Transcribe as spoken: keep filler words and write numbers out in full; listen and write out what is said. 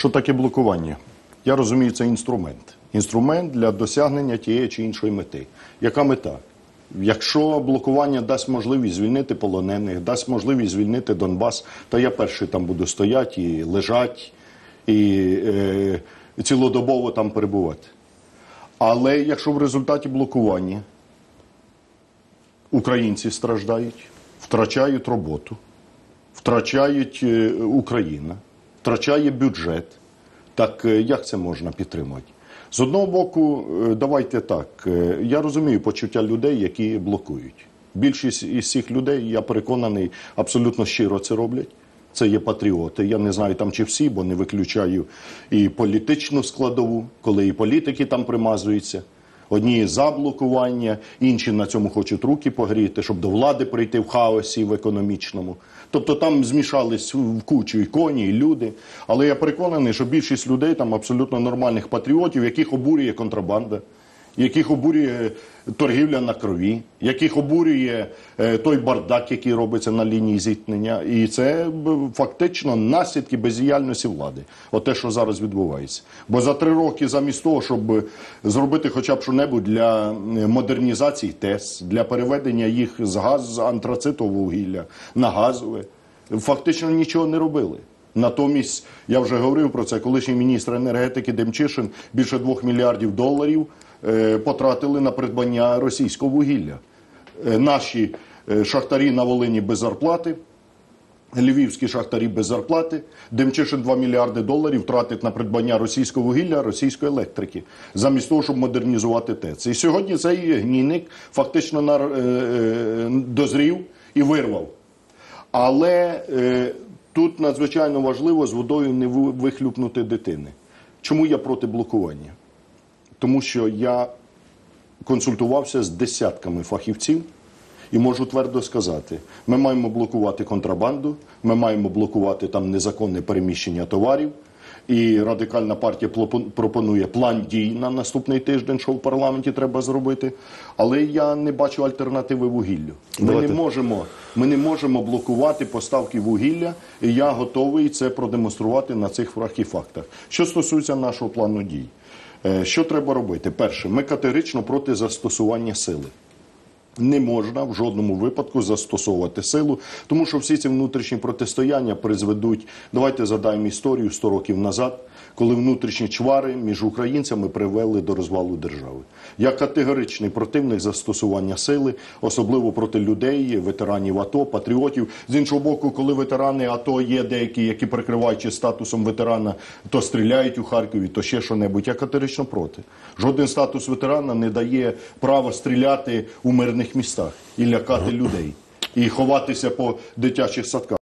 Що таке блокування? Я розумію, це інструмент. Інструмент для досягнення тієї чи іншої мети. Яка мета? Якщо блокування дасть можливість звільнити полонених, дасть можливість звільнити Донбас, то я перший там буду стояти і лежати, і е, цілодобово там перебувати. Але якщо в результаті блокування українці страждають, втрачають роботу, втрачають е, Україна, втрачає бюджет, так е, як це можна підтримувати? З одного боку, давайте так, я розумію почуття людей, які блокують. Більшість із цих людей, я переконаний, абсолютно щиро це роблять. Це є патріоти. Я не знаю там чи всі, бо не виключаю і політичну складову, коли і політики там примазуються. Одні за блокування, інші на цьому хочуть руки погріти, щоб до влади прийти в хаосі, в економічному. Тобто там змішались в кучу і коні, і люди. Але я переконаний, що більшість людей там абсолютно нормальних патріотів, яких обурює контрабанда, яких обурює торгівля на крові, яких обурює е, той бардак, який робиться на лінії зіткнення. І це фактично наслідки бездіяльності влади. От те, що зараз відбувається. Бо за три роки замість того, щоб зробити хоча б що-небудь для модернізації ТЕС, для переведення їх з газ, з антрацитового вугілля на газове, фактично нічого не робили. Натомість, я вже говорив про це, колишній міністр енергетики Демчишин більше двох мільярдів доларів е, потратили на придбання російського вугілля. Е, наші е, шахтарі на Волині без зарплати, львівські шахтарі без зарплати. Демчишин два мільярди доларів тратить на придбання російського вугілля, російської електрики, замість того, щоб модернізувати ТЕЦ. І сьогодні цей гнійник фактично на, е, е, дозрів і вирвав. Але е, тут надзвичайно важливо з водою не вихлюпнути дитини. Чому я проти блокування? Тому що я консультувався з десятками фахівців і можу твердо сказати, ми маємо блокувати контрабанду, ми маємо блокувати там незаконне переміщення товарів, і Радикальна партія пропонує план дій на наступний тиждень, що в парламенті треба зробити. Але я не бачу альтернативи вугіллю. Ми не можемо, ми не можемо блокувати поставки вугілля, і я готовий це продемонструвати на цих фактах. Що стосується нашого плану дій. Що треба робити? Перше, ми категорично проти застосування сили. Не можна в жодному випадку застосовувати силу, тому що всі ці внутрішні протистояння призведуть, давайте згадаємо історію сто років назад, коли внутрішні чвари між українцями привели до розвалу держави. Я категоричний противник застосування сили, особливо проти людей, ветеранів АТО, патріотів. З іншого боку, коли ветерани АТО є деякі, які прикриваючи статусом ветерана, то стріляють у Харкові, то ще що-небудь, я категорично проти. Жоден статус ветерана не дає права стріляти у мирних містах і лякати людей, і ховатися по дитячих садках.